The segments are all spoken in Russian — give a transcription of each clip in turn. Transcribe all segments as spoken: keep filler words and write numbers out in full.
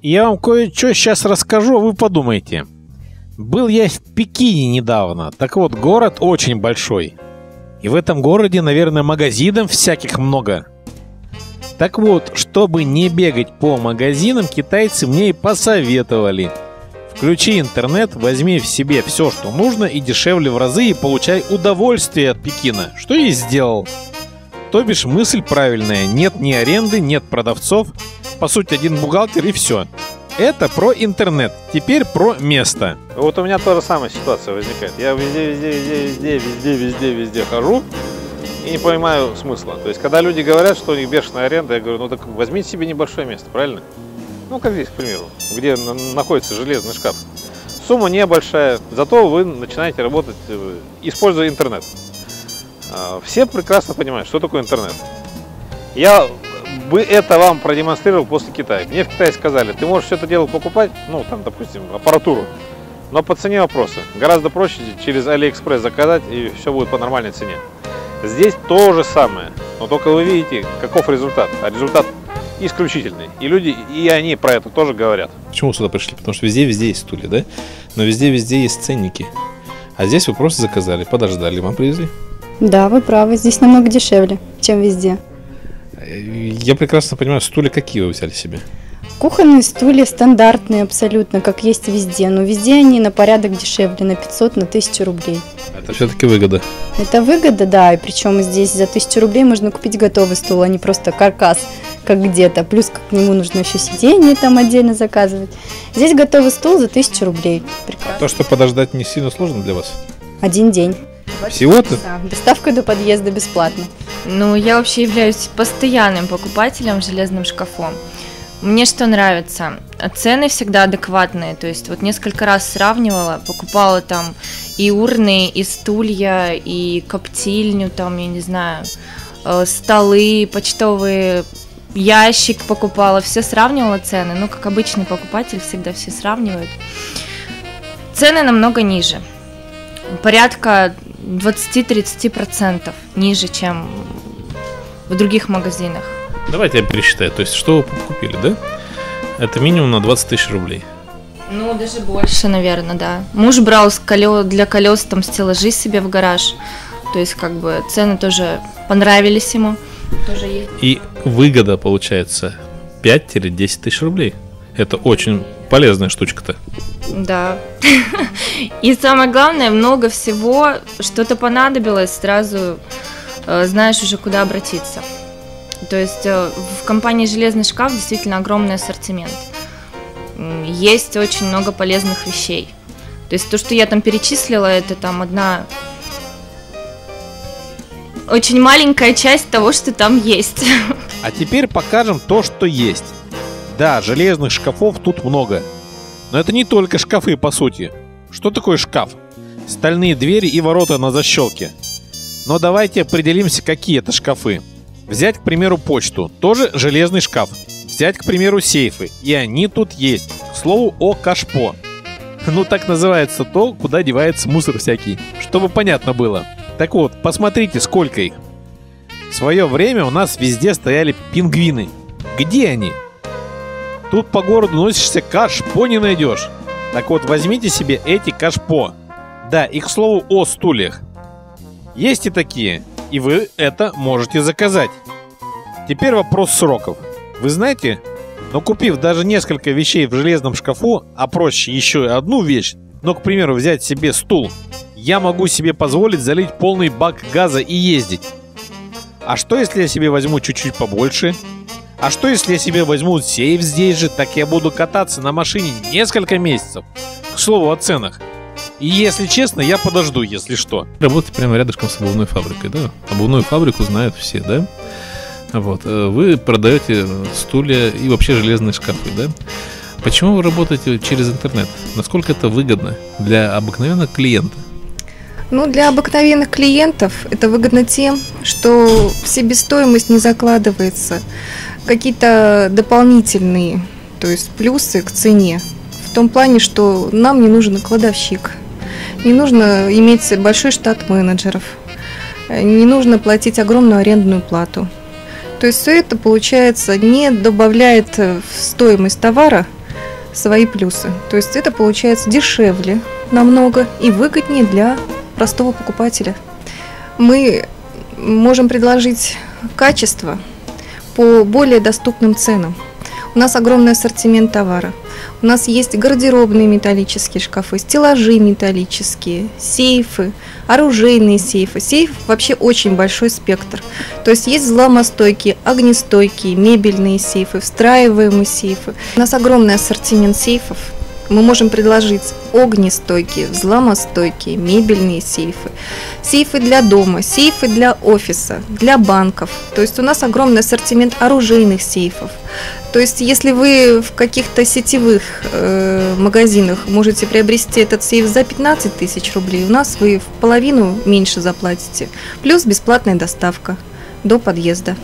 Я вам кое-что сейчас расскажу, а вы подумайте. Был я в Пекине недавно. Так вот, город очень большой. И в этом городе, наверное, магазинов всяких много. Так вот, чтобы не бегать по магазинам, китайцы мне и посоветовали. Включи интернет, возьми в себе все, что нужно, и дешевле в разы, и получай удовольствие от Пекина. Что я и сделал. То бишь, мысль правильная. Нет ни аренды, нет продавцов. По сути, один бухгалтер и все. Это про интернет. Теперь про место. Вот у меня та же самая ситуация возникает. Я везде, везде, везде, везде, везде, везде, везде хожу и не понимаю смысла. То есть, когда люди говорят, что у них бешеная аренда, я говорю, ну так возьмите себе небольшое место, правильно? Ну, как здесь, к примеру, где находится железный шкаф. Сумма небольшая, зато вы начинаете работать, используя интернет. Все прекрасно понимают, что такое интернет. Я бы это вам продемонстрировал после Китая. Мне в Китае сказали, ты можешь все это дело покупать, ну, там, допустим, аппаратуру, но по цене вопросы. Гораздо проще через Алиэкспресс заказать, и все будет по нормальной цене. Здесь то же самое, но только вы видите, каков результат. А результат исключительный. И люди, и они про это тоже говорят. Почему сюда пришли? Потому что везде-везде есть стулья, да? Но везде-везде есть ценники. А здесь вы просто заказали, подождали, вам привезли. Да, вы правы, здесь намного дешевле, чем везде. Я прекрасно понимаю, стулья какие вы взяли себе? Кухонные стулья стандартные абсолютно, как есть везде. Но везде они на порядок дешевле, на пятьсот, на тысячу рублей. Это все-таки выгода. Это выгода, да. И причем здесь за тысячу рублей можно купить готовый стул, а не просто каркас, как где-то. Плюс к нему нужно еще сиденье там отдельно заказывать. Здесь готовый стул за тысячу рублей. Прекрасно. А то, что подождать не сильно сложно для вас? Один день. Всего-то? Да, доставка до подъезда бесплатно. Ну, я вообще являюсь постоянным покупателем в железном шкафу. Мне что нравится? Цены всегда адекватные. То есть вот несколько раз сравнивала, покупала там и урны, и стулья, и коптильню, там, я не знаю, столы, почтовые, ящик покупала. Все сравнивала цены. Ну, как обычный покупатель, всегда все сравнивают. Цены намного ниже. Порядка двадцать-тридцать процентов ниже, чем в других магазинах. Давайте я пересчитаю. То есть, что вы купили, да? Это минимум на двадцать тысяч рублей. Ну, даже больше, наверное, да. Муж брал с колес, для колес там стеллажи себе в гараж. То есть, как бы, цены тоже понравились ему. Тоже есть. И выгода, получается, пять-десять тысяч рублей. Это очень полезная штучка-то. Да. И самое главное, много всего, что-то понадобилось, сразу э, знаешь уже, куда обратиться. То есть э, в компании «Железный шкаф» действительно огромный ассортимент. Есть очень много полезных вещей. То есть то, что я там перечислила, это там одна очень маленькая часть того, что там есть. А теперь покажем то, что есть. Да, железных шкафов тут много. Но это не только шкафы, по сути. Что такое шкаф? Стальные двери и ворота на защелке. Но давайте определимся, какие это шкафы. Взять, к примеру, почту. Тоже железный шкаф. Взять, к примеру, сейфы. И они тут есть. К слову о кашпо. Ну, так называется то, куда девается мусор всякий. Чтобы понятно было. Так вот, посмотрите, сколько их. В свое время у нас везде стояли пингвины. Где они? Тут по городу носишься, кашпо не найдешь. Так вот, возьмите себе эти кашпо. Да, и к слову о стульях. Есть и такие, и вы это можете заказать. Теперь вопрос сроков. Вы знаете, но купив даже несколько вещей в железном шкафу, а проще еще и одну вещь, но, к примеру, взять себе стул, я могу себе позволить залить полный бак газа и ездить. А что, если я себе возьму чуть-чуть побольше? А что, если я себе возьму сейф здесь же, так я буду кататься на машине несколько месяцев. К слову о ценах. И если честно, я подожду, если что. Работаете прямо рядышком с обувной фабрикой, да? Обувную фабрику знают все, да? Вот. Вы продаете стулья и вообще железные шкафы, да? Почему вы работаете через интернет? Насколько это выгодно для обыкновенного клиента? Ну, для обыкновенных клиентов это выгодно тем, что в себестоимость не закладывается какие-то дополнительные, то есть плюсы к цене. В том плане, что нам не нужен кладовщик, не нужно иметь большой штат менеджеров, не нужно платить огромную арендную плату. То есть все это, получается, не добавляет в стоимость товара свои плюсы. То есть это получается дешевле намного и выгоднее для простого покупателя. Мы можем предложить качество по более доступным ценам. У нас огромный ассортимент товара. У нас есть гардеробные металлические шкафы, стеллажи металлические, сейфы, оружейные сейфы. Сейф вообще очень большой спектр. То есть есть взломостойкие, огнестойкие, мебельные сейфы, встраиваемые сейфы. У нас огромный ассортимент сейфов. Мы можем предложить огнестойкие, взломостойкие, мебельные сейфы, сейфы для дома, сейфы для офиса, для банков. То есть у нас огромный ассортимент оружейных сейфов. То есть если вы в каких-то сетевых э, магазинах можете приобрести этот сейф за пятнадцать тысяч рублей, у нас вы в половину меньше заплатите. Плюс бесплатная доставка до подъезда.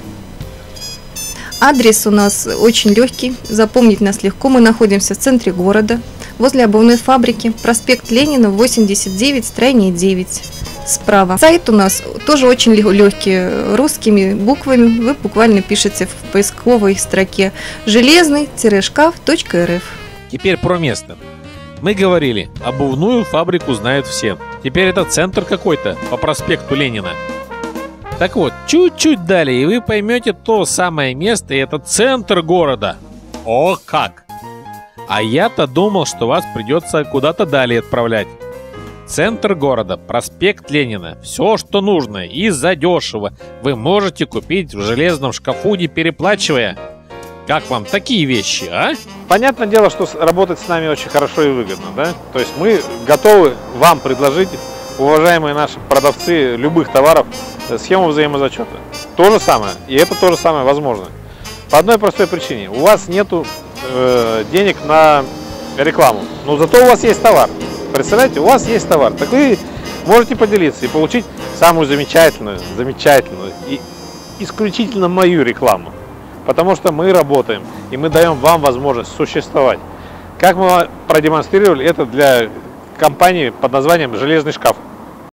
Адрес у нас очень легкий, запомнить нас легко. Мы находимся в центре города, возле обувной фабрики, проспект Ленина, восемьдесят девять, строение девять, справа. Сайт у нас тоже очень легкий, русскими буквами. Вы буквально пишете в поисковой строке железный-шкаф точка эр эф. Теперь про место. Мы говорили, обувную фабрику знают все. Теперь это центр какой-то по проспекту Ленина. Так вот, чуть-чуть далее, и вы поймете то самое место, и это центр города. О как! А я-то думал, что вас придется куда-то далее отправлять. Центр города, проспект Ленина. Все, что нужно, и задешево вы можете купить в железном шкафу, не переплачивая. Как вам такие вещи, а? Понятное дело, что работать с нами очень хорошо и выгодно, да? То есть мы готовы вам предложить, уважаемые наши продавцы любых товаров, схему взаимозачета. То же самое, и это то же самое возможно. По одной простой причине. У вас нету э, денег на рекламу, но зато у вас есть товар. Представляете, у вас есть товар. Так вы можете поделиться и получить самую замечательную, замечательную и исключительно мою рекламу. Потому что мы работаем, и мы даем вам возможность существовать. Как мы продемонстрировали это для компании под названием «Железный шкаф».